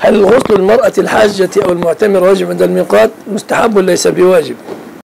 هل غسل المرأة الحاجة أو المعتمرة واجب عند الميقات؟ مستحب ليس بواجب.